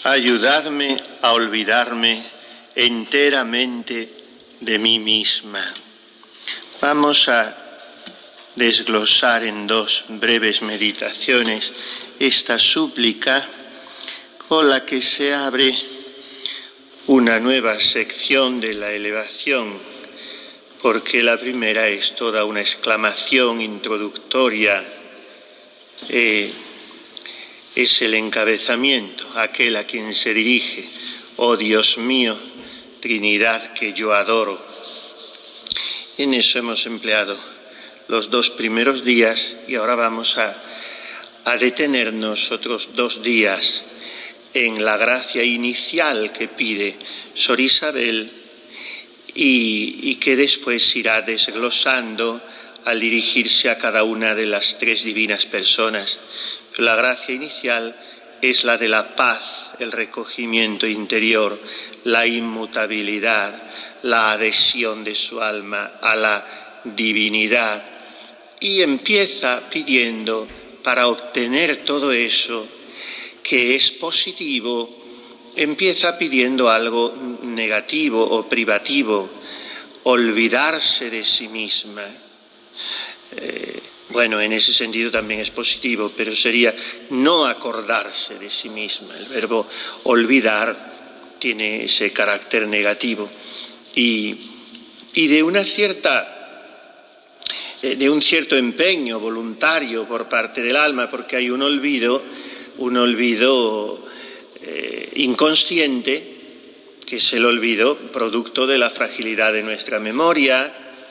Ayudadme a olvidarme enteramente de mí misma. Vamos a desglosar en dos breves meditaciones esta súplica con la que se abre una nueva sección de la elevación, porque la primera es toda una exclamación introductoria, es el encabezamiento, aquel a quien se dirige: oh Dios mío, Trinidad que yo adoro. En eso hemos empleado los dos primeros días y ahora vamos a detenernos otros 2 días en la gracia inicial que pide Sor Isabel y que después irá desglosando al dirigirse a cada una de las 3 divinas personas. La gracia inicial es la de la paz, el recogimiento interior, la inmutabilidad, la adhesión de su alma a la divinidad. Y empieza pidiendo, para obtener todo eso que es positivo, empieza pidiendo algo negativo o privativo: olvidarse de sí misma. Bueno, en ese sentido también es positivo, pero sería no acordarse de sí misma. El verbo olvidar tiene ese carácter negativo y de un cierto empeño voluntario por parte del alma, porque hay un olvido inconsciente, que es el olvido producto de la fragilidad de nuestra memoria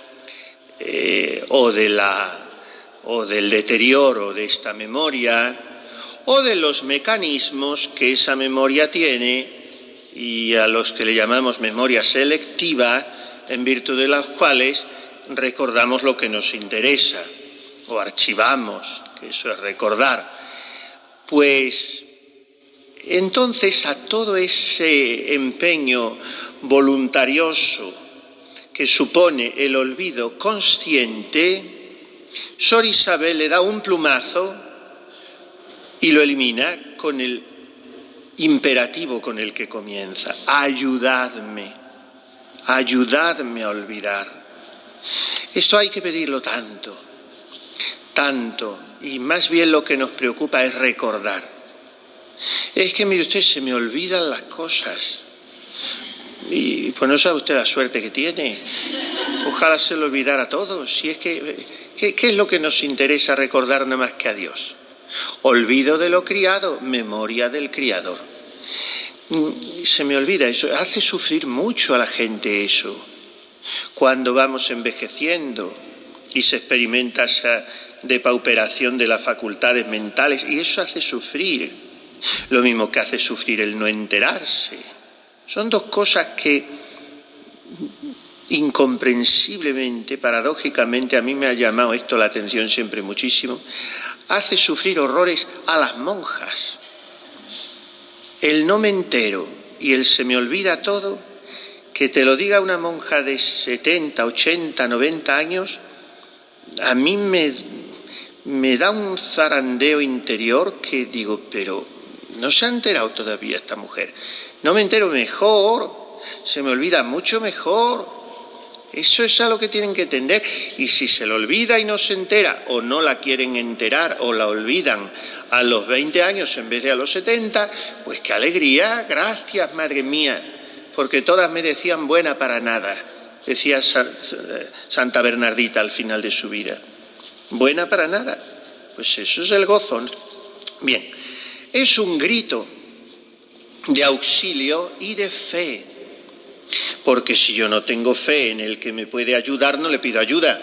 o del deterioro de esta memoria, o de los mecanismos que esa memoria tiene y a los que le llamamos memoria selectiva, en virtud de las cuales recordamos lo que nos interesa, o archivamos, que eso es recordar. Pues entonces a todo ese empeño voluntarioso que supone el olvido consciente, Sor Isabel le da un plumazo y lo elimina con el imperativo con el que comienza: ayudadme a olvidar. Esto hay que pedirlo tanto, y más bien lo que nos preocupa es recordar. Es que, mire usted, se me olvidan las cosas. Y pues no sabe usted la suerte que tiene. Ojalá se lo olvidara a todos. Si es que, ¿qué es lo que nos interesa recordar nada más que a Dios? Olvido de lo criado, memoria del Criador. Se me olvida eso. Hace sufrir mucho a la gente eso. Cuando vamos envejeciendo y se experimenta esa depauperación de las facultades mentales, y eso hace sufrir. Lo mismo que hace sufrir el no enterarse. Son 2 cosas que incomprensiblemente, paradójicamente, a mí me ha llamado esto la atención siempre muchísimo. Hace sufrir horrores a las monjas. El no me entero y el se me olvida todo, que te lo diga una monja de 70, 80, 90 años, a mí me da un zarandeo interior que digo, pero no se ha enterado todavía esta mujer. No me entero mejor, se me olvida mucho mejor. Eso es a lo que tienen que entender. Y si se lo olvida y no se entera, o no la quieren enterar, o la olvidan a los 20 años en vez de a los 70, pues qué alegría, gracias, madre mía, porque todas me decían buena para nada, decía Santa Bernardita al final de su vida. Buena para nada. Pues eso es el gozo, ¿no? Bien, es un grito de auxilio y de fe, porque si yo no tengo fe en el que me puede ayudar, no le pido ayuda.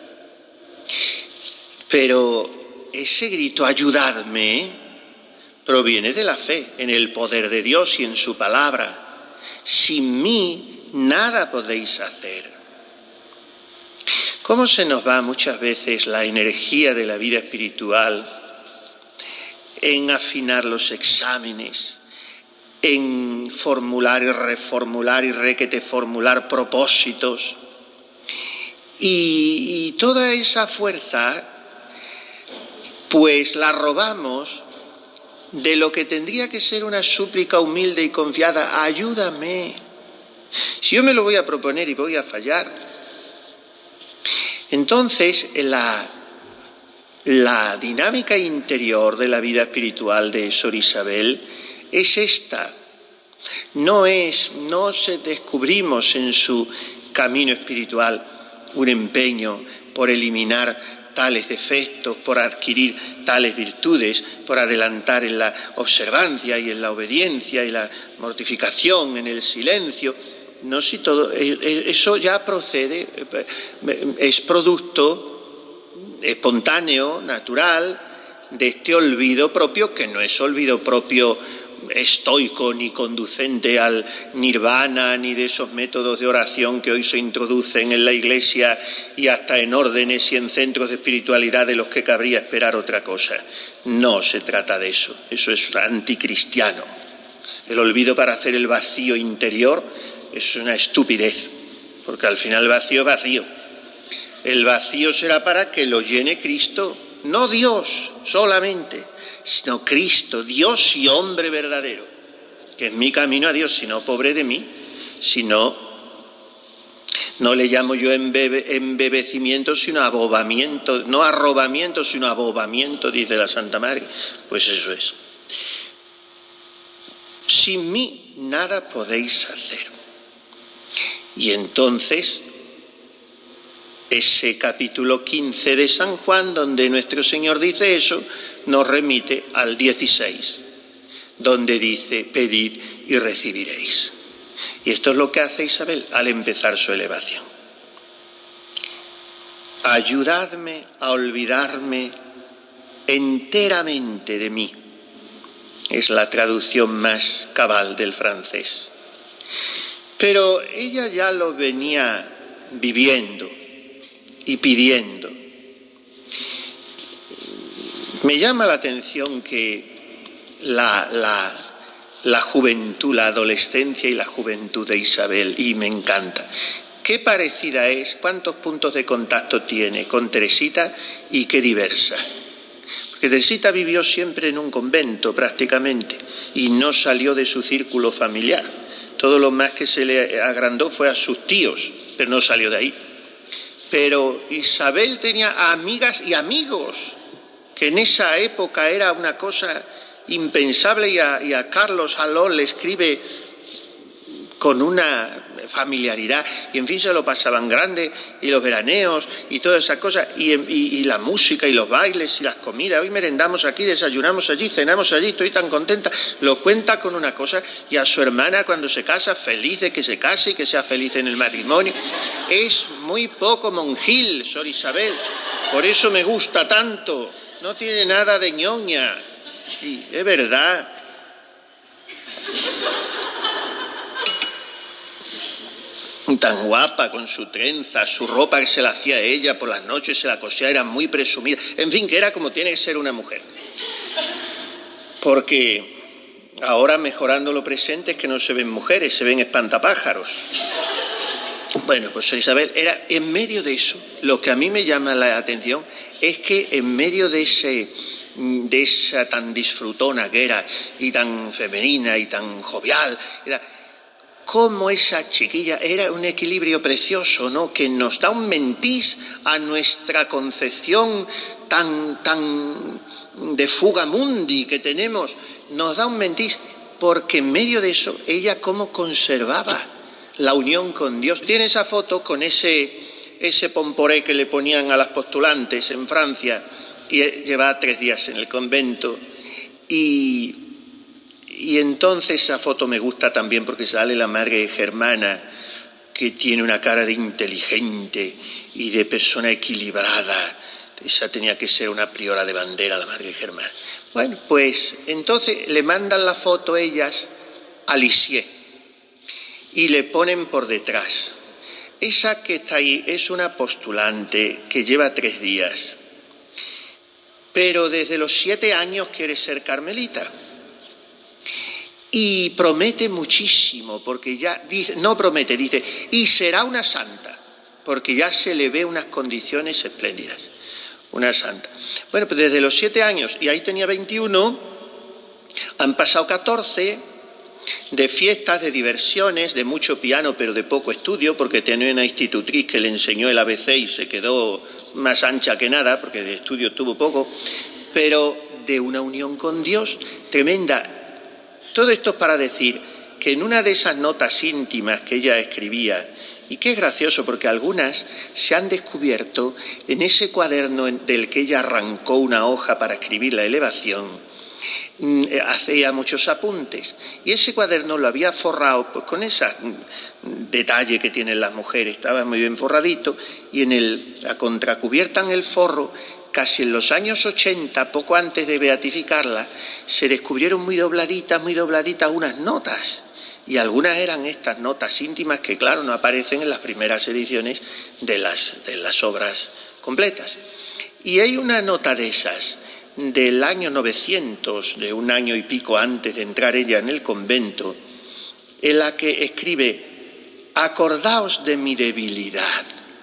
Pero ese grito, ayudadme, proviene de la fe en el poder de Dios y en su palabra. Sin mí nada podéis hacer. ¿Cómo se nos va muchas veces la energía de la vida espiritual en afinar los exámenes, en formular y reformular y requete formular propósitos? Y toda esa fuerza, pues la robamos de lo que tendría que ser una súplica humilde y confiada: ayúdame. Si yo me lo voy a proponer y voy a fallar, entonces la dinámica interior de la vida espiritual de Sor Isabel es esta. No descubrimos en su camino espiritual un empeño por eliminar tales defectos, por adquirir tales virtudes, por adelantar en la observancia y en la obediencia y la mortificación, en el silencio. No, si todo eso ya procede, es producto espontáneo, natural, de este olvido propio, que no es olvido propio estoico ni conducente al nirvana, ni de esos métodos de oración que hoy se introducen en la Iglesia y hasta en órdenes y en centros de espiritualidad de los que cabría esperar otra cosa. No se trata de eso, eso es anticristiano. El olvido para hacer el vacío interior es una estupidez, porque al final el vacío es vacío. El vacío será para que lo llene Cristo, no Dios solamente, sino Cristo, Dios y hombre verdadero, que es mi camino a Dios. Si no, pobre de mí, si no le llamo yo embebecimiento, sino abobamiento, no arrobamiento, sino abobamiento, dice la Santa Madre. Pues eso es. Sin mí nada podéis hacer. Y entonces, ese capítulo 15 de San Juan, donde nuestro Señor dice eso, nos remite al 16, donde dice: pedid y recibiréis. Y esto es lo que hace Isabel al empezar su elevación. Ayudadme a olvidarme enteramente de mí. Es la traducción más cabal del francés. Pero ella ya lo venía viviendo y pidiendo. Me llama la atención que la juventud, la adolescencia y la juventud de Isabel, y me encanta. Qué parecida es, cuántos puntos de contacto tiene con Teresita y qué diversa. Porque Teresita vivió siempre en un convento prácticamente y no salió de su círculo familiar. Todo lo más que se le agrandó fue a sus tíos, pero no salió de ahí. Pero Isabel tenía amigas y amigos, que en esa época era una cosa impensable, y a Carlos Alón le escribe con una familiaridad, y en fin se lo pasaban grande, y los veraneos y todas esas cosas, y la música y los bailes y las comidas. Hoy merendamos aquí, desayunamos allí, cenamos allí, estoy tan contenta. Lo cuenta con una cosa, y a su hermana cuando se casa, feliz de que se case y que sea feliz en el matrimonio. Es muy poco monjil, Sor Isabel, por eso me gusta tanto. No tiene nada de ñoña, sí, es verdad. Tan guapa, con su trenza, su ropa que se la hacía ella, por las noches se la cosía, era muy presumida. En fin, que era como tiene que ser una mujer. Porque ahora, mejorando lo presente, es que no se ven mujeres, se ven espantapájaros. Bueno, pues Isabel era, en medio de eso, lo que a mí me llama la atención es que en medio de esa tan disfrutona que era, y tan femenina y tan jovial, cómo esa chiquilla era un equilibrio precioso, ¿no? Que nos da un mentís a nuestra concepción tan de fuga mundi que tenemos, nos da un mentís, porque en medio de eso ella cómo conservaba la unión con Dios. Tiene esa foto con ese pomporé que le ponían a las postulantes en Francia, y llevaba 3 días en el convento, y entonces esa foto me gusta también porque sale la Madre Germana, que tiene una cara de inteligente y de persona equilibrada. Esa tenía que ser una priora de bandera, la Madre Germana. Bueno, pues entonces le mandan la foto ellas a Lisieux y le ponen por detrás. Esa que está ahí es una postulante que lleva 3 días, pero desde los 7 años quiere ser carmelita. Y promete muchísimo, porque ya dice, no promete, dice, y será una santa, porque ya se le ve unas condiciones espléndidas, una santa. Bueno, pues desde los 7 años, y ahí tenía 21, Han pasado 14 de fiestas, de diversiones, de mucho piano pero de poco estudio, porque tenía una institutriz que le enseñó el ABC y se quedó más ancha que nada, porque de estudio tuvo poco, pero de una unión con Dios tremenda. Todo esto es para decir que en una de esas notas íntimas que ella escribía, y que es gracioso porque algunas se han descubierto en ese cuaderno del que ella arrancó una hoja para escribir la elevación, hacía muchos apuntes y ese cuaderno lo había forrado pues con ese detalle que tienen las mujeres, estaba muy bien forradito, y en la contracubierta, en el forro, casi en los años 80, poco antes de beatificarla, se descubrieron muy dobladitas unas notas, y algunas eran estas notas íntimas que claro no aparecen en las primeras ediciones de las obras completas. Y hay una nota de esas del año 900, de un año y pico antes de entrar ella en el convento, en la que escribe: acordaos de mi debilidad.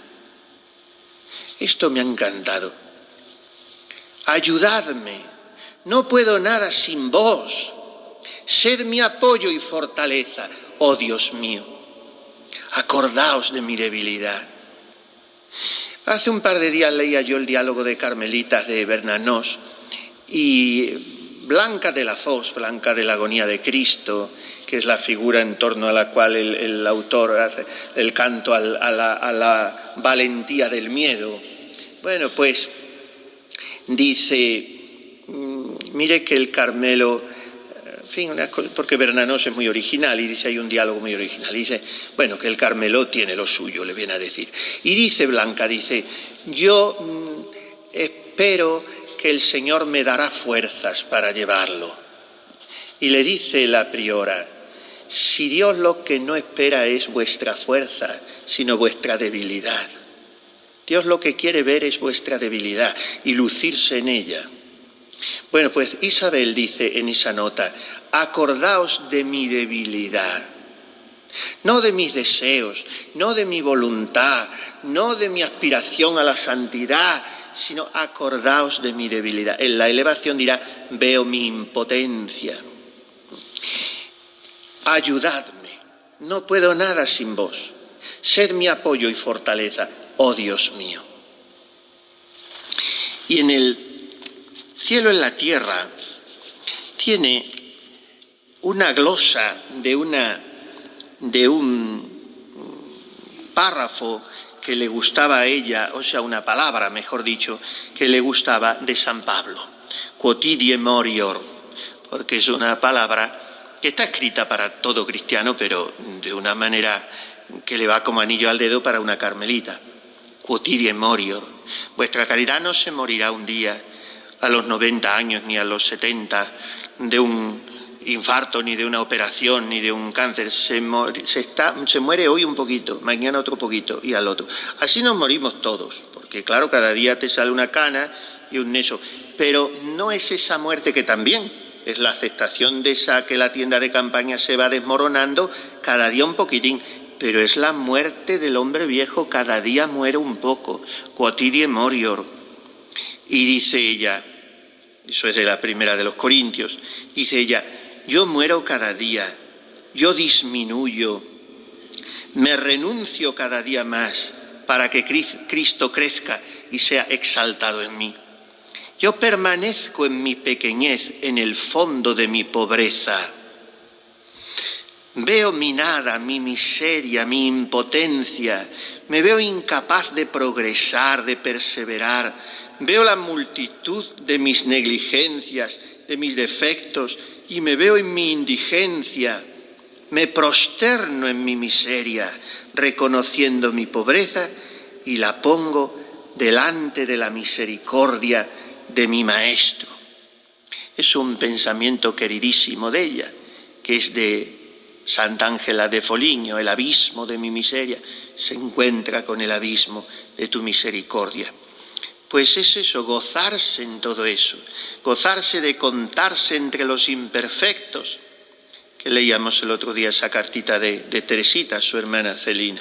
Esto me ha encantado. Ayudadme, no puedo nada sin vos. Sed mi apoyo y fortaleza, oh Dios mío. Acordaos de mi debilidad. Hace un par de días leía yo el diálogo de Carmelitas de Bernanos, y Blanca de la Foz, Blanca de la Agonía de Cristo, que es la figura en torno a la cual el autor hace el canto a la valentía del miedo. Bueno, pues dice, mire que el Carmelo, en fin, porque Bernanos es muy original y dice, hay un diálogo muy original, y dice, bueno, que el Carmelo tiene lo suyo, le viene a decir. Y dice Blanca, dice, yo espero que el Señor me dará fuerzas para llevarlo. Y le dice la priora, si Dios lo que no espera es vuestra fuerza, sino vuestra debilidad. Dios lo que quiere ver es vuestra debilidad y lucirse en ella. Bueno, pues Isabel dice en esa nota, acordaos de mi debilidad. No de mis deseos, no de mi voluntad, no de mi aspiración a la santidad, sino acordaos de mi debilidad. En la elevación dirá, veo mi impotencia. Ayudadme, no puedo nada sin vos. Sed mi apoyo y fortaleza, oh Dios mío. Y en el cielo, en la tierra, tiene una glosa de un párrafo que le gustaba a ella, o sea, una palabra, mejor dicho, que le gustaba de San Pablo, quotidie morior, porque es una palabra que está escrita para todo cristiano, pero de una manera que le va como anillo al dedo para una carmelita. Quotidie morior. Vuestra caridad no se morirá un día a los 90 años ni a los 70 de un infarto, ni de una operación, ni de un cáncer. Se muere hoy un poquito, mañana otro poquito y al otro. Así nos morimos todos, porque claro, cada día te sale una cana y un eso. Pero no es esa muerte que también es la aceptación de esa que la tienda de campaña se va desmoronando cada día un poquitín, pero es la muerte del hombre viejo, cada día muere un poco, quotidie morior. Y dice ella, eso es de la primera de los Corintios, dice ella, yo muero cada día, yo disminuyo, me renuncio cada día más para que Cristo crezca y sea exaltado en mí. Yo permanezco en mi pequeñez, en el fondo de mi pobreza. Veo mi nada, mi miseria, mi impotencia, me veo incapaz de progresar, de perseverar, veo la multitud de mis negligencias, de mis defectos, y me veo en mi indigencia, me prosterno en mi miseria, reconociendo mi pobreza y la pongo delante de la misericordia de mi Maestro. Es un pensamiento queridísimo de ella, que es de Santa Ángela de Foligno, el abismo de mi miseria se encuentra con el abismo de tu misericordia. Pues es eso, gozarse en todo eso, gozarse de contarse entre los imperfectos, que leíamos el otro día esa cartita de Teresita, su hermana Celina.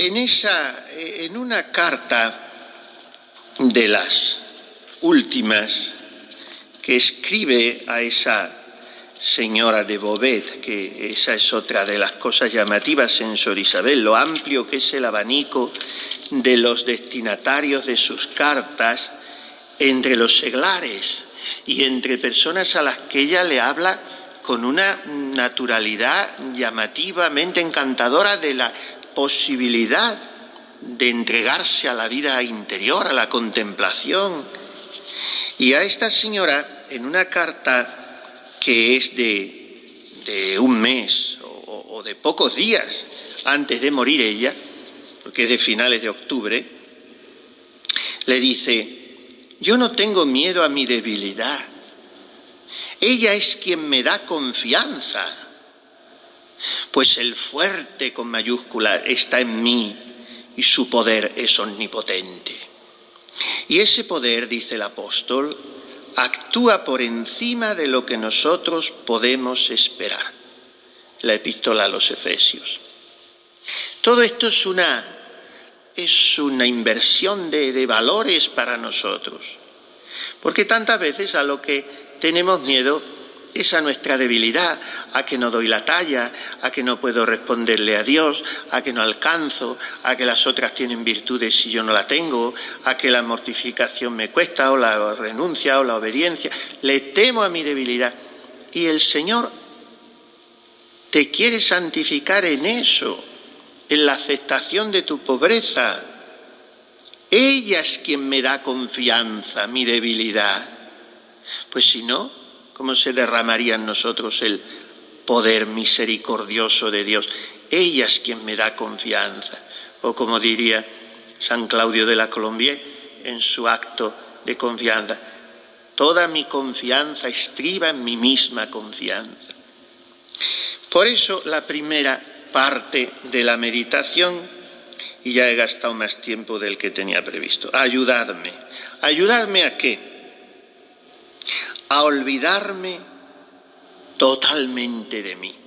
En una carta de las últimas que escribe a esa señora de Beauvais, que esa es otra de las cosas llamativas en Sor Isabel, lo amplio que es el abanico de los destinatarios de sus cartas entre los seglares y entre personas a las que ella le habla con una naturalidad llamativamente encantadora de la posibilidad de entregarse a la vida interior, a la contemplación. Y a esta señora, en una carta que es de un mes o de pocos días antes de morir ella, porque es de finales de octubre, le dice: yo no tengo miedo a mi debilidad. Ella es quien me da confianza, pues el fuerte con mayúscula está en mí y su poder es omnipotente. Y ese poder, dice el apóstol, actúa por encima de lo que nosotros podemos esperar. La epístola a los Efesios. Todo esto es una inversión de valores para nosotros, porque tantas veces a lo que tenemos miedo es a nuestra debilidad, a que no doy la talla, a que no puedo responderle a Dios, a que no alcanzo, a que las otras tienen virtudes y yo no la tengo, a que la mortificación me cuesta, o la renuncia, o la obediencia. Le temo a mi debilidad. Y el Señor te quiere santificar en eso, en la aceptación de tu pobreza. Ella es quien me da confianza, mi debilidad. Pues si no, ¿cómo se derramaría en nosotros el poder misericordioso de Dios? Ella es quien me da confianza. O como diría San Claudio de la Colombière en su acto de confianza: toda mi confianza estriba en mi misma confianza. Por eso la primera parte de la meditación, y ya he gastado más tiempo del que tenía previsto: ayudadme. ¿Ayudarme a qué? A olvidarme totalmente de mí.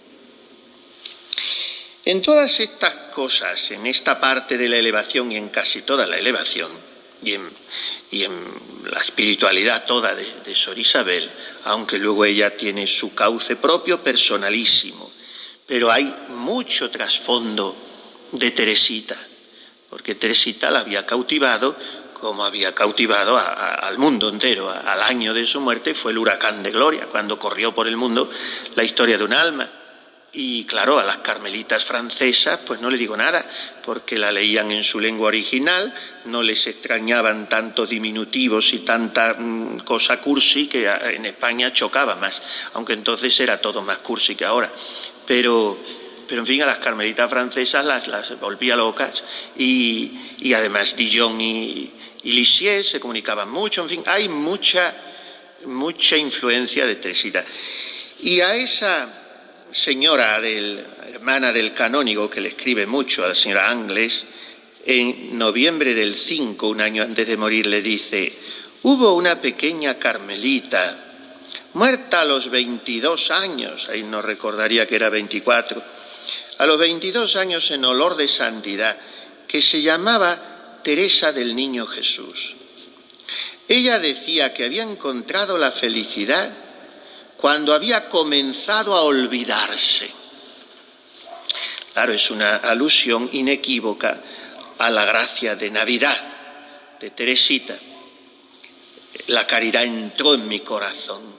En todas estas cosas, en esta parte de la elevación y en casi toda la elevación, y en la espiritualidad toda de Sor Isabel, aunque luego ella tiene su cauce propio personalísimo, pero hay mucho trasfondo de Teresita, porque Teresita la había cautivado como había cautivado al mundo entero. Al año de su muerte fue el huracán de gloria, cuando corrió por el mundo la historia de un alma. Y claro, a las carmelitas francesas pues no le digo nada, porque la leían en su lengua original, no les extrañaban tantos diminutivos y tanta cosa cursi que en España chocaba más, aunque entonces era todo más cursi que ahora. Pero en fin, a las carmelitas francesas las volvía locas, y además Dijon y Lisieux se comunicaban mucho. En fin, hay mucha influencia de Teresita. Y a esa señora, hermana del canónigo, que le escribe mucho, a la señora Angles, en noviembre del 5, un año antes de morir, le dice: hubo una pequeña carmelita, muerta a los 22 años, ahí no recordaría que era 24, a los 22 años en olor de santidad, que se llamaba Teresa del Niño Jesús. Ella decía que había encontrado la felicidad cuando había comenzado a olvidarse. Claro, es una alusión inequívoca a la gracia de Navidad de Teresita. La caridad entró en mi corazón.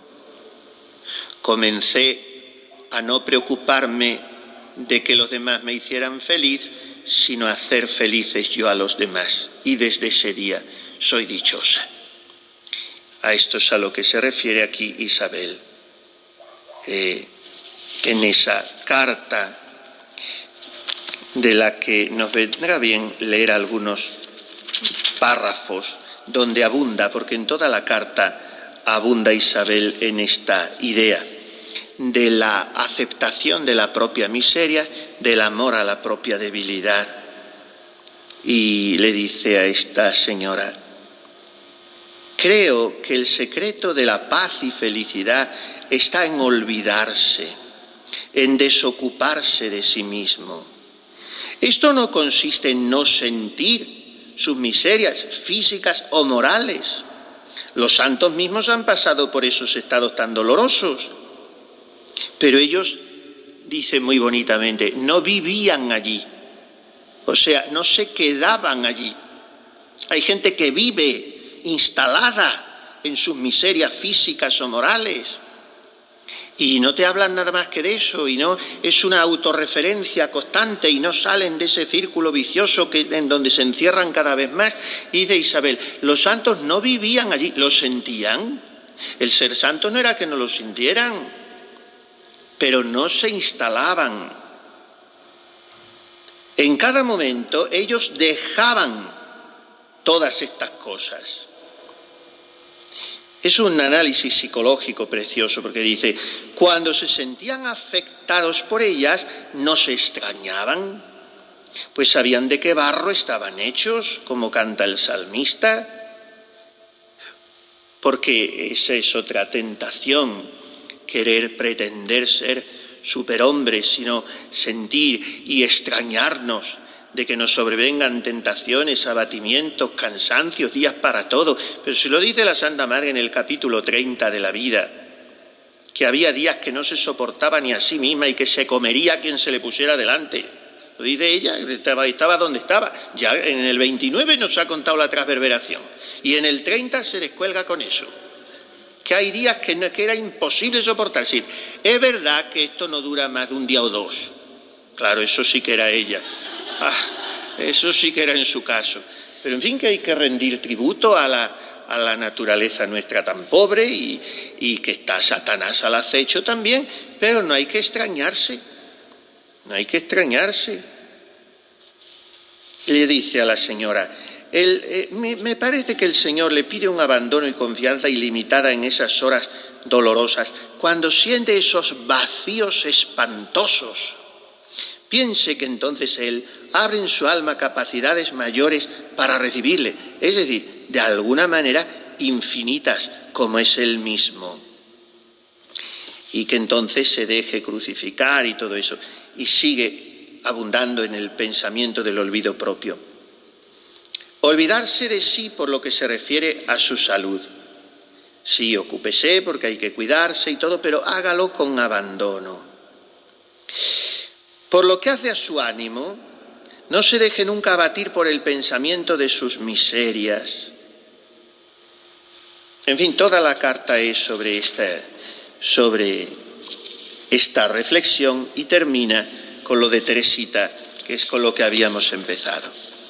Comencé a no preocuparme de que los demás me hicieran feliz, sino a hacer felices yo a los demás. Y desde ese día soy dichosa. A esto es a lo que se refiere aquí Isabel. En esa carta, de la que nos vendrá bien leer algunos párrafos donde abunda, porque en toda la carta abunda Isabel en esta idea de la aceptación de la propia miseria, del amor a la propia debilidad. Y le dice a esta señora: creo que el secreto de la paz y felicidad está en olvidarse, en desocuparse de sí mismo, Esto no consiste en no sentir sus miserias físicas o morales. Los santos mismos han pasado por esos estados tan dolorosos, pero ellos, dicen muy bonitamente, no vivían allí, o sea, no se quedaban allí. Hay gente que vive instalada en sus miserias físicas o morales y no te hablan nada más que de eso, y no es una autorreferencia constante y no salen de ese círculo vicioso en donde se encierran cada vez más. Y dice Isabel, los santos no vivían allí, lo sentían. El ser santo no era que no lo sintieran, pero no se instalaban. En cada momento ellos dejaban todas estas cosas. Es un análisis psicológico precioso, porque dice, cuando se sentían afectados por ellas, no se extrañaban, pues sabían de qué barro estaban hechos, como canta el salmista, porque esa es otra tentación, querer pretender ser superhombres, sino sentir y extrañarnos de que nos sobrevengan tentaciones, abatimientos, cansancios, días para todo. Pero si lo dice la Santa Madre en el capítulo 30 de la vida, que había días que no se soportaba ni a sí misma y que se comería a quien se le pusiera delante. Lo dice ella, estaba donde estaba. Ya en el 29 nos ha contado la transverberación y en el 30 se descuelga con eso. Que hay días que era imposible soportar. Es decir, es verdad que esto no dura más de un día o dos. Claro, eso sí que era ella. Eso sí que era en su caso. Pero en fin, que hay que rendir tributo a la naturaleza nuestra tan pobre y que está Satanás al acecho también, pero no hay que extrañarse. No hay que extrañarse. Le dice a la señora, me parece que el Señor le pide un abandono y confianza ilimitada en esas horas dolorosas, cuando siente esos vacíos espantosos. Piense que entonces Él abre en su alma capacidades mayores para recibirle, es decir, de alguna manera infinitas, como es Él mismo. Y que entonces se deje crucificar y todo eso, y sigue abundando en el pensamiento del olvido propio. Olvidarse de sí por lo que se refiere a su salud. Sí, ocúpese porque hay que cuidarse y todo, pero hágalo con abandono. Por lo que hace a su ánimo, no se deje nunca abatir por el pensamiento de sus miserias. En fin, toda la carta es sobre esta reflexión y termina con lo de Teresita, que es con lo que habíamos empezado.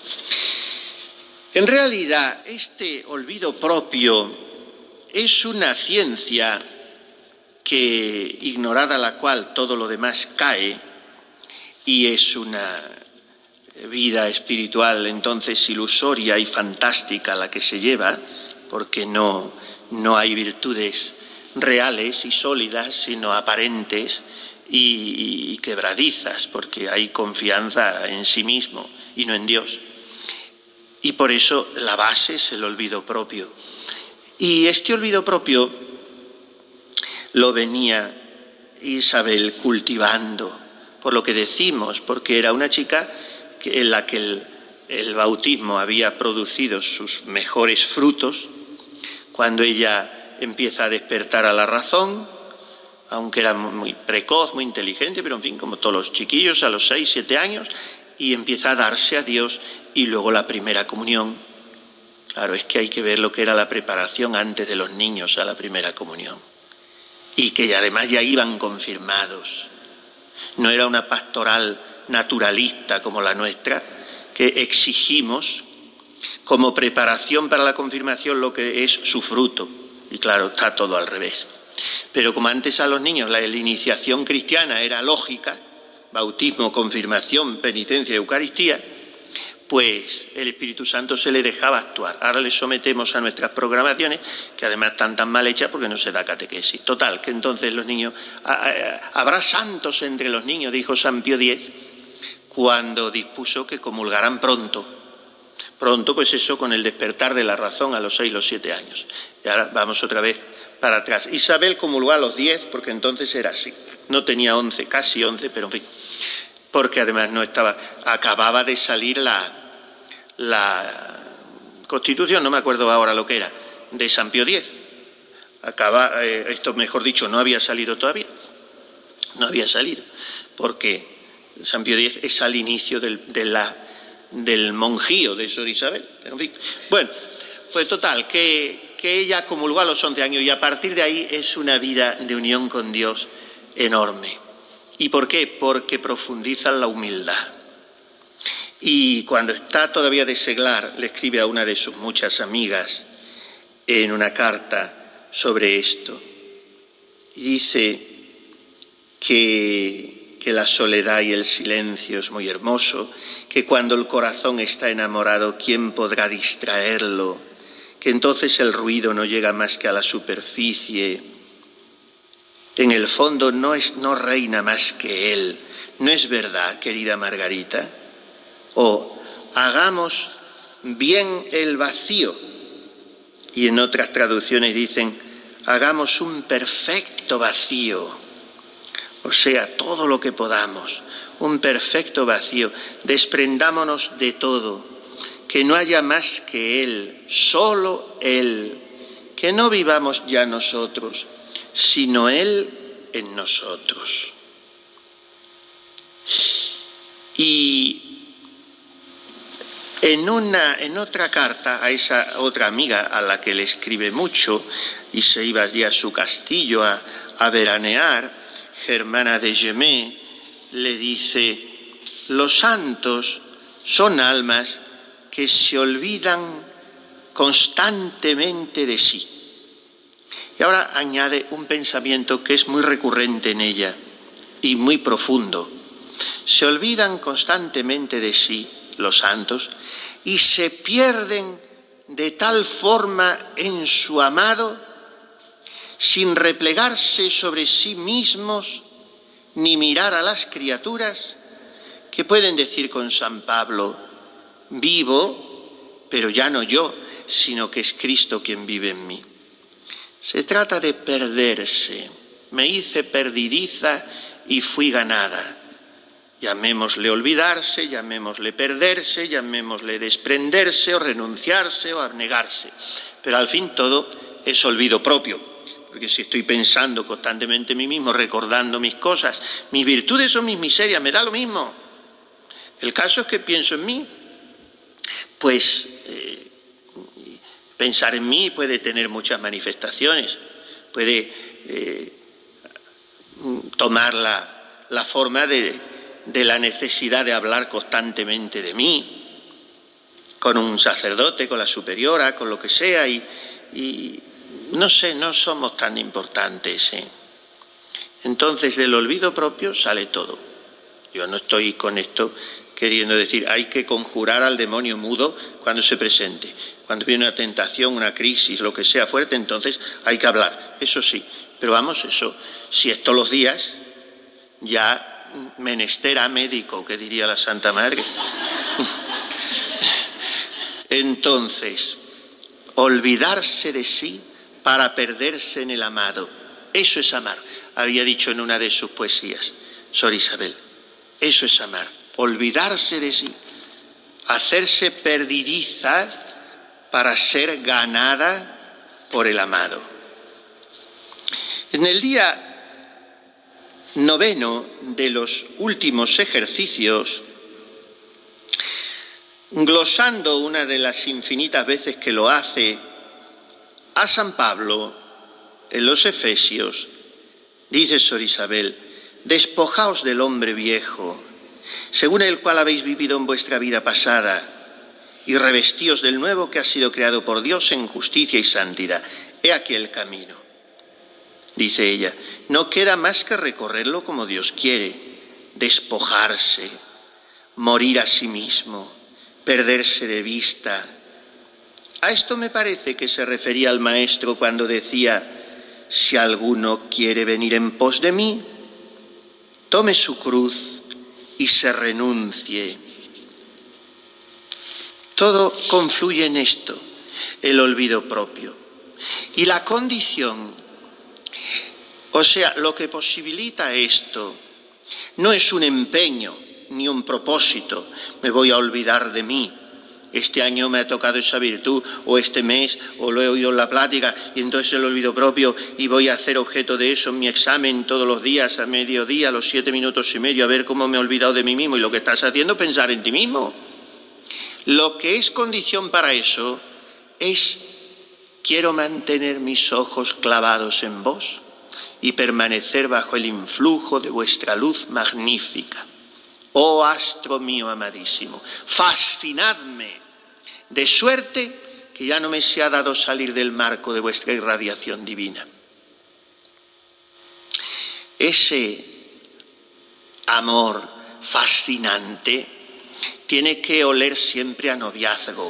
En realidad, este olvido propio es una ciencia que, ignorada la cual todo lo demás cae, y es una vida espiritual entonces ilusoria y fantástica la que se lleva, porque no hay virtudes reales y sólidas, sino aparentes y quebradizas, porque hay confianza en sí mismo y no en Dios. Y por eso la base es el olvido propio. Y este olvido propio lo venía Isabel cultivando, por lo que decimos, porque era una chica en la que el bautismo había producido sus mejores frutos, cuando ella empieza a despertar a la razón, aunque era muy precoz, muy inteligente, pero en fin, como todos los chiquillos a los 6, 7 años, y empieza a darse a Dios, y luego la primera comunión. Claro, es que hay que ver lo que era la preparación antes de los niños a la primera comunión, y que además ya iban confirmados. No era una pastoral naturalista como la nuestra, que exigimos como preparación para la confirmación lo que es su fruto. Y claro, está todo al revés. Pero como antes a los niños la iniciación cristiana era lógica, bautismo, confirmación, penitencia y Eucaristía, pues el Espíritu Santo se le dejaba actuar. Ahora le sometemos a nuestras programaciones, que además están tan mal hechas porque no se da catequesis. Total, que entonces los niños... habrá santos entre los niños, dijo San Pío X, cuando dispuso que comulgaran pronto. Pronto, pues eso, con el despertar de la razón a los 6, los 7 años. Y ahora vamos otra vez para atrás. Isabel comulgó a los 10, porque entonces era así. No tenía 11, casi 11, pero en fin. porque además acababa de salir la Constitución, no me acuerdo ahora lo que era, de San Pío X. Esto mejor dicho, no había salido todavía, no había salido, porque San Pío X es al inicio del monjío de Sor Isabel. En fin, bueno, pues total, que ella comulgó a los 11 años y a partir de ahí es una vida de unión con Dios enorme. ¿Y por qué? Porque profundiza en la humildad. Y cuando está todavía de seglar, le escribe a una de sus muchas amigas en una carta sobre esto. Y dice que la soledad y el silencio es muy hermoso, que cuando el corazón está enamorado, ¿quién podrá distraerlo? Que entonces el ruido no llega más que a la superficie. En el fondo no reina más que él. ¿No es verdad, querida Margarita? O hagamos bien el vacío. Y en otras traducciones dicen, hagamos un perfecto vacío. O sea, todo lo que podamos, un perfecto vacío. Desprendámonos de todo, que no haya más que Él, solo Él. Que no vivamos ya nosotros, sino Él en nosotros. Y en otra carta a esa otra amiga a la que le escribe mucho y se iba allí a su castillo a veranear, Germana de Gemé, le dice, los santos son almas que se olvidan constantemente de sí. Y ahora añade un pensamiento que es muy recurrente en ella y muy profundo. Se olvidan constantemente de sí, los santos, y se pierden de tal forma en su amado, sin replegarse sobre sí mismos, ni mirar a las criaturas, que pueden decir con San Pablo, vivo, pero ya no yo, sino que es Cristo quien vive en mí. Se trata de perderse. Me hice perdidiza y fui ganada. Llamémosle olvidarse, llamémosle perderse, llamémosle desprenderse o renunciarse o abnegarse. Pero al fin todo es olvido propio. Porque si estoy pensando constantemente en mí mismo, recordando mis cosas, mis virtudes o mis miserias, me da lo mismo. El caso es que pienso en mí. Pues pensar en mí puede tener muchas manifestaciones. Puede tomar la forma de la necesidad de hablar constantemente de mí, con un sacerdote, con la superiora, con lo que sea, y no sé, no somos tan importantes, ¿eh? Entonces del olvido propio sale todo. Yo no estoy con esto queriendo decir hay que conjurar al demonio mudo cuando se presente. Cuando viene una tentación, una crisis, lo que sea fuerte, entonces hay que hablar, eso sí. Pero vamos, eso, si es todos los días, ya menester a médico, que diría la Santa Madre. Entonces, olvidarse de sí para perderse en el amado. Eso es amar, había dicho en una de sus poesías, Sor Isabel. Eso es amar, olvidarse de sí, hacerse perdidiza para ser ganada por el amado. En el día 9 de los últimos ejercicios, glosando una de las infinitas veces que lo hace, a San Pablo, en los Efesios, dice Sor Isabel, despojaos del hombre viejo, según el cual habéis vivido en vuestra vida pasada, y revestíos del nuevo que ha sido creado por Dios en justicia y santidad. He aquí el camino. Dice ella, no queda más que recorrerlo como Dios quiere, despojarse, morir a sí mismo, perderse de vista. A esto me parece que se refería el Maestro cuando decía, si alguno quiere venir en pos de mí, tome su cruz y se renuncie. Todo confluye en esto, el olvido propio. Y la condición, o sea, lo que posibilita esto, no es un empeño ni un propósito. Me voy a olvidar de mí. Este año me ha tocado esa virtud, o este mes, o lo he oído en la plática, y entonces el olvido propio, y voy a hacer objeto de eso en mi examen todos los días, a mediodía, a los 7 minutos y medio, a ver cómo me he olvidado de mí mismo. Y lo que estás haciendo es pensar en ti mismo. Lo que es condición para eso es: quiero mantener mis ojos clavados en vos y permanecer bajo el influjo de vuestra luz magnífica. Oh astro mío amadísimo, fascinadme, de suerte que ya no me sea dado salir del marco de vuestra irradiación divina. Ese amor fascinante tiene que oler siempre a noviazgo,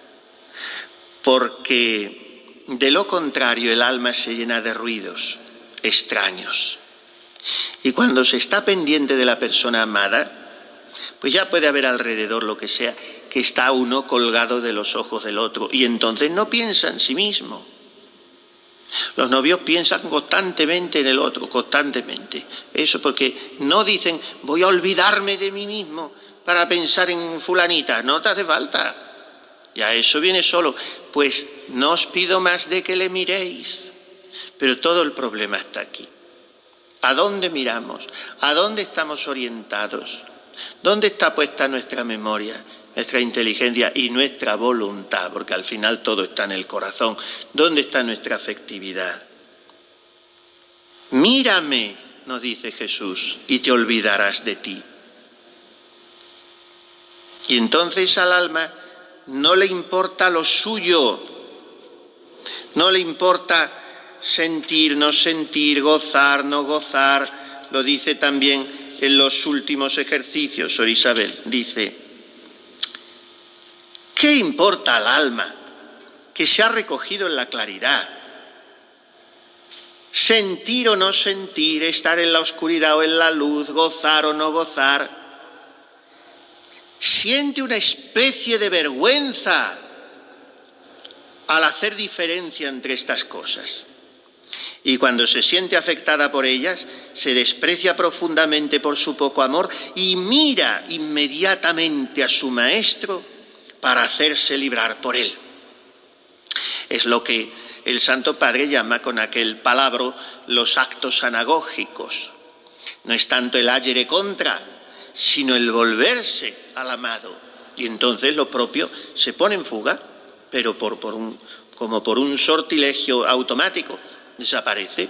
porque de lo contrario el alma se llena de ruidos extraños. Y cuando se está pendiente de la persona amada, pues ya puede haber alrededor lo que sea, que está uno colgado de los ojos del otro, y entonces no piensa en sí mismo. Los novios piensan constantemente en el otro, constantemente. Eso porque no dicen: voy a olvidarme de mí mismo para pensar en fulanita. No te hace falta. Ya eso viene solo. Pues no os pido más de que le miréis. Pero todo el problema está aquí. ¿A dónde miramos? ¿A dónde estamos orientados? ¿Dónde está puesta nuestra memoria, nuestra inteligencia y nuestra voluntad? Porque al final todo está en el corazón. ¿Dónde está nuestra afectividad? Mírame, nos dice Jesús, y te olvidarás de ti. Y entonces al alma no le importa lo suyo, no le importa sentir, no sentir, gozar, no gozar. Lo dice también en los últimos ejercicios, Sor Isabel, dice: ¿qué importa al alma que se ha recogido en la claridad? Sentir o no sentir, estar en la oscuridad o en la luz, gozar o no gozar. Siente una especie de vergüenza al hacer diferencia entre estas cosas. Y cuando se siente afectada por ellas, se desprecia profundamente por su poco amor y mira inmediatamente a su maestro para hacerse librar por él. Es lo que el Santo Padre llama con aquel palabra los actos anagógicos. No es tanto el agere contra, sino el volverse al amado. Y entonces lo propio se pone en fuga, pero como por un sortilegio automático. Desaparece.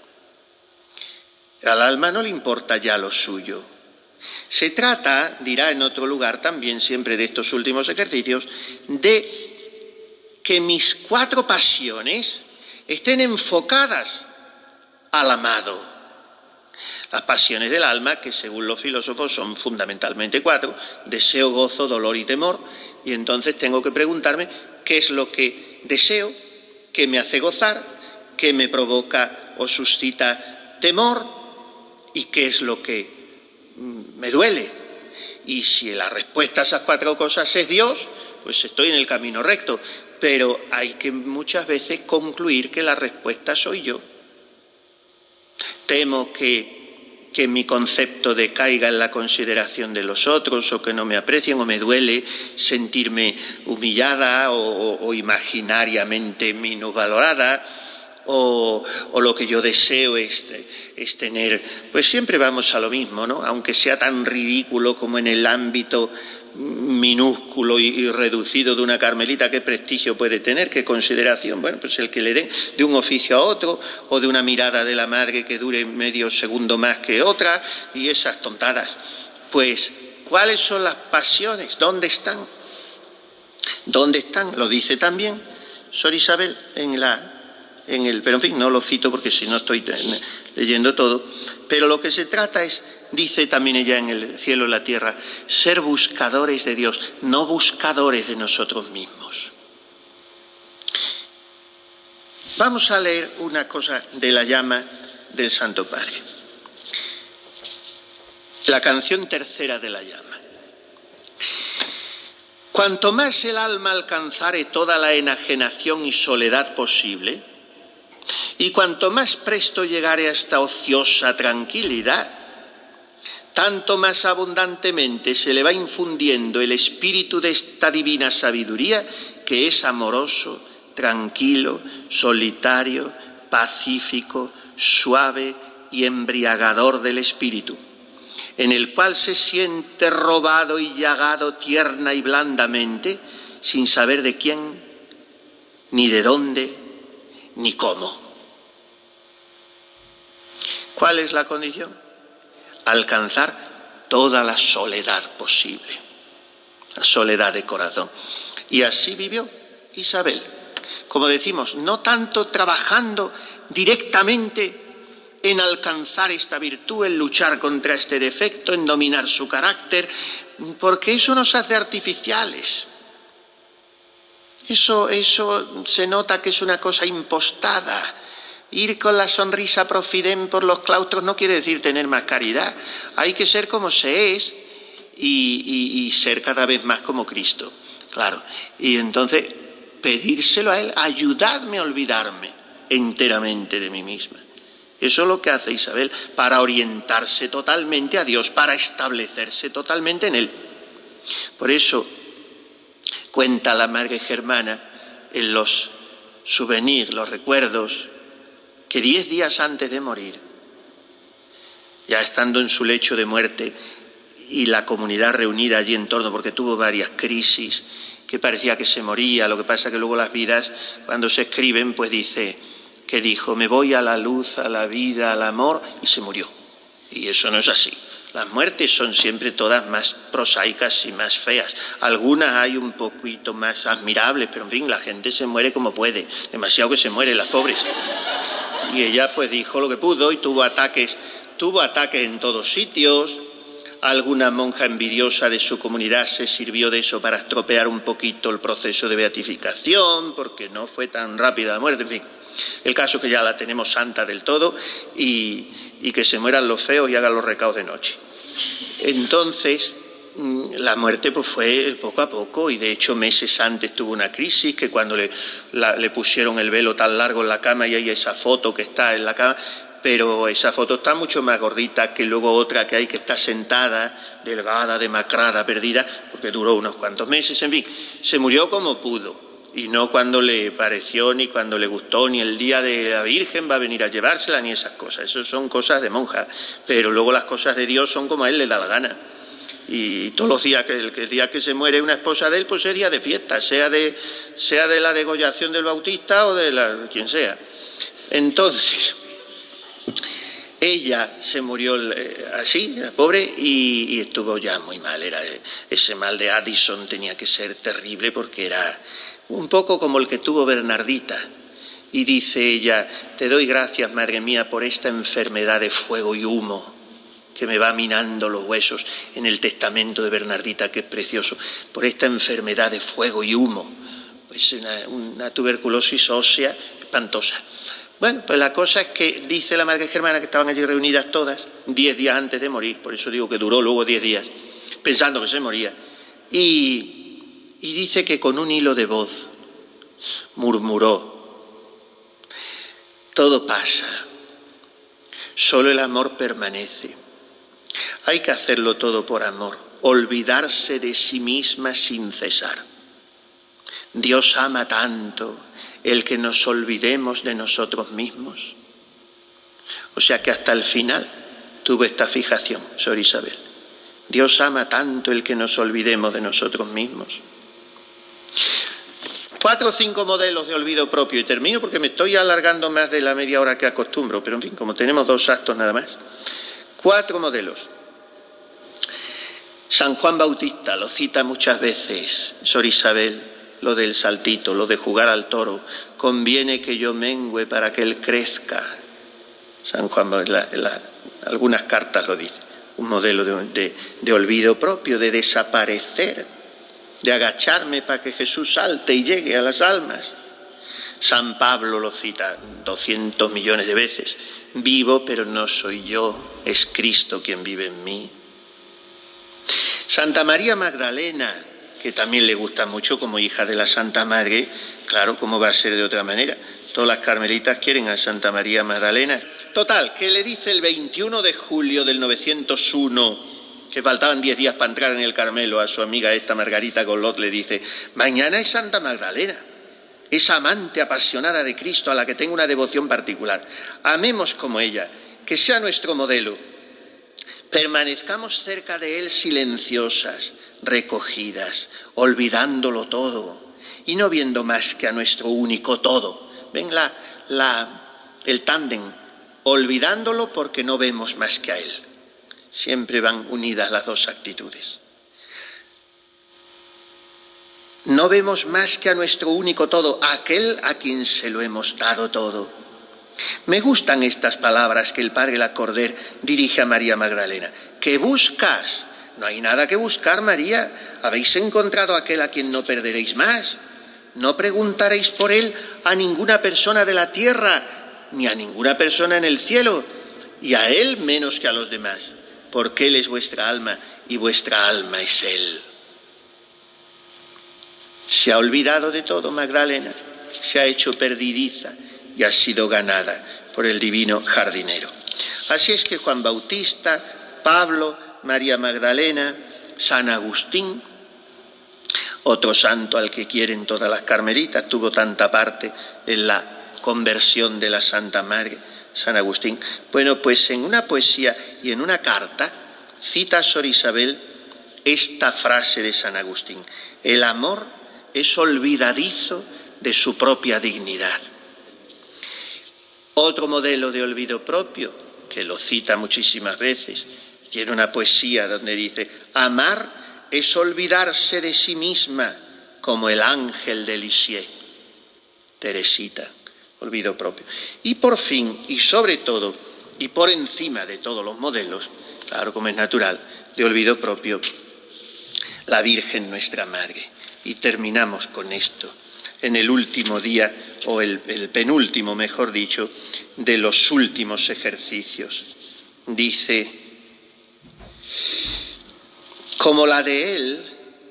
Al alma no le importa ya lo suyo. Se trata, dirá en otro lugar también, siempre de estos últimos ejercicios, de que mis 4 pasiones estén enfocadas al amado. Las pasiones del alma, que según los filósofos son fundamentalmente 4, deseo, gozo, dolor y temor, y entonces tengo que preguntarme qué es lo que deseo, qué me hace gozar, qué me provoca o suscita temor y qué es lo que me duele. Y si la respuesta a esas 4 cosas es Dios, pues estoy en el camino recto. Pero hay que muchas veces concluir que la respuesta soy yo. Temo que mi concepto decaiga en la consideración de los otros, o que no me aprecien, o me duele sentirme humillada o imaginariamente minusvalorada. O lo que yo deseo es tener, pues siempre vamos a lo mismo, ¿no? Aunque sea tan ridículo como en el ámbito minúsculo y reducido de una carmelita, ¿qué prestigio puede tener? ¿Qué consideración? Bueno, pues el que le den de un oficio a otro, o de una mirada de la madre que dure medio segundo más que otra, y esas tontadas. Pues, ¿cuáles son las pasiones? ¿Dónde están? ¿Dónde están? Lo dice también Sor Isabel pero en fin, no lo cito porque si no estoy leyendo todo, pero lo que se trata es, dice también ella en el cielo y la tierra, ser buscadores de Dios, no buscadores de nosotros mismos. Vamos a leer una cosa de la llama del Santo Padre. La canción tercera de la llama. Cuanto más el alma alcanzare toda la enajenación y soledad posible, y cuanto más presto llegare a esta ociosa tranquilidad, tanto más abundantemente se le va infundiendo el espíritu de esta divina sabiduría, que es amoroso, tranquilo, solitario, pacífico, suave y embriagador del espíritu, en el cual se siente robado y llagado tierna y blandamente, sin saber de quién, ni de dónde, ni cómo. ¿Cuál es la condición? Alcanzar toda la soledad posible, la soledad de corazón. Y así vivió Isabel. Como decimos, no tanto trabajando directamente en alcanzar esta virtud, en luchar contra este defecto, en dominar su carácter, porque eso nos hace artificiales. Eso se nota que es una cosa impostada. Ir con la sonrisa profident por los claustros no quiere decir tener más caridad. Hay que ser como se es y ser cada vez más como Cristo. Claro. Y entonces pedírselo a Él, ayudadme a olvidarme enteramente de mí misma. Eso es lo que hace Isabel para orientarse totalmente a Dios, para establecerse totalmente en Él. Por eso cuenta la Madre Germana en los souvenirs, los recuerdos, que 10 días antes de morir, ya estando en su lecho de muerte y la comunidad reunida allí en torno, porque tuvo varias crisis, que parecía que se moría, lo que pasa que luego las vidas, cuando se escriben, pues dice que dijo, me voy a la luz, a la vida, al amor, y se murió. Y eso no es así. Las muertes son siempre todas más prosaicas y más feas. Algunas hay un poquito más admirables, pero en fin, la gente se muere como puede. Demasiado que se mueren las pobres. Y ella pues dijo lo que pudo y tuvo ataques en todos sitios. Alguna monja envidiosa de su comunidad se sirvió de eso para estropear un poquito el proceso de beatificación, porque no fue tan rápida la muerte, en fin. El caso es que ya la tenemos santa del todo y que se mueran los feos y hagan los recados de noche. Entonces, la muerte pues fue poco a poco y de hecho meses antes tuvo una crisis que cuando le pusieron el velo tan largo en la cama y hay esa foto que está en la cama, pero esa foto está mucho más gordita que luego otra que hay que está sentada, delgada, demacrada, perdida, porque duró unos cuantos meses, en fin, se murió como pudo. Y no cuando le pareció, ni cuando le gustó, ni el día de la Virgen va a venir a llevársela, ni esas cosas. Eso son cosas de monja. Pero luego las cosas de Dios son como a Él le da la gana. Y todos los días, el día que se muere una esposa de Él, pues es día de fiesta, sea de la degollación del Bautista o de quien sea. Entonces, ella se murió así, la pobre, y estuvo ya muy mal. Ese mal de Addison tenía que ser terrible porque era un poco como el que tuvo Bernardita. Y dice ella, te doy gracias, madre mía, por esta enfermedad de fuego y humo que me va minando los huesos, en el testamento de Bernardita, que es precioso, por esta enfermedad de fuego y humo. Pues una tuberculosis ósea espantosa. Bueno, pues la cosa es que dice la Madre Germana que estaban allí reunidas todas 10 días antes de morir, por eso digo que duró luego 10 días, pensando que se moría. Y dice que con un hilo de voz murmuró, todo pasa, solo el amor permanece. Hay que hacerlo todo por amor, olvidarse de sí misma sin cesar. Dios ama tanto el que nos olvidemos de nosotros mismos. O sea que hasta el final tuvo esta fijación, Sor Isabel. Dios ama tanto el que nos olvidemos de nosotros mismos. 4 o 5 modelos de olvido propio, y termino porque me estoy alargando más de la media hora que acostumbro, pero en fin, como tenemos 2 actos nada más. 4 modelos. San Juan Bautista lo cita muchas veces, Sor Isabel, lo del saltito, lo de jugar al toro. Conviene que yo mengüe para que él crezca. San Juan, algunas cartas lo dice. Un modelo de olvido propio, de desaparecer, de agacharme para que Jesús salte y llegue a las almas. San Pablo lo cita 200 millones de veces. Vivo, pero no soy yo, es Cristo quien vive en mí. Santa María Magdalena que también le gusta mucho como hija de la Santa Madre. Claro, ¿cómo va a ser de otra manera? Todas las carmelitas quieren a Santa María Magdalena. Total, que le dice el 21 de julio del 901, que faltaban 10 días para entrar en el Carmelo, a su amiga esta Margarita Golot, le dice: mañana es Santa Magdalena, esa amante apasionada de Cristo a la que tengo una devoción particular. Amemos como ella, que sea nuestro modelo. Permanezcamos cerca de Él silenciosas, recogidas, olvidándolo todo y no viendo más que a nuestro único todo. Ven el tándem, olvidándolo porque no vemos más que a Él. Siempre van unidas las dos actitudes. No vemos más que a nuestro único todo, aquel a quien se lo hemos dado todo. Me gustan estas palabras que el padre Lacordaire dirige a María Magdalena. ¿Qué buscas? No hay nada que buscar, María. Habéis encontrado a aquel a quien no perderéis más. No preguntaréis por él a ninguna persona de la tierra, ni a ninguna persona en el cielo, y a él menos que a los demás, porque él es vuestra alma y vuestra alma es él. Se ha olvidado de todo Magdalena, se ha hecho perdidiza y ha sido ganada por el divino jardinero. Así es que Juan Bautista, Pablo, María Magdalena, San Agustín, otro santo al que quieren todas las carmelitas, tuvo tanta parte en la conversión de la Santa Madre, San Agustín. Bueno, pues en una poesía y en una carta cita Sor Isabel esta frase de San Agustín: el amor es olvidadizo de su propia dignidad. Otro modelo de olvido propio, que lo cita muchísimas veces, tiene una poesía donde dice: amar es olvidarse de sí misma como el ángel de Lisieux. Teresita, olvido propio. Y por fin, y sobre todo, y por encima de todos los modelos, claro, como es natural, de olvido propio, la Virgen nuestra Madre. Y terminamos con esto, en el último día, o el penúltimo, mejor dicho, de los últimos ejercicios. Dice: como la de él,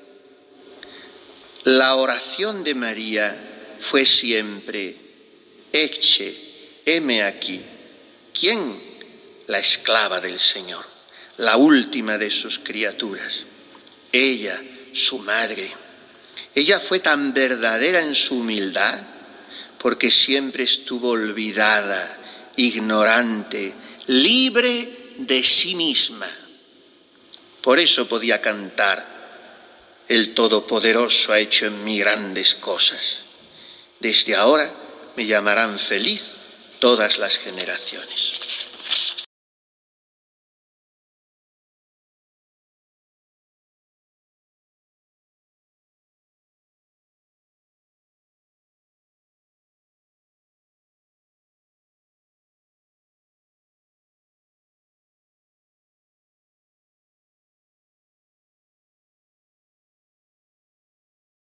la oración de María fue siempre: Ecce, heme aquí. ¿Quién? La esclava del Señor, la última de sus criaturas. Ella, su madre. Ella fue tan verdadera en su humildad porque siempre estuvo olvidada, ignorante, libre de sí misma. Por eso podía cantar: el Todopoderoso ha hecho en mí grandes cosas. Desde ahora me llamarán feliz todas las generaciones.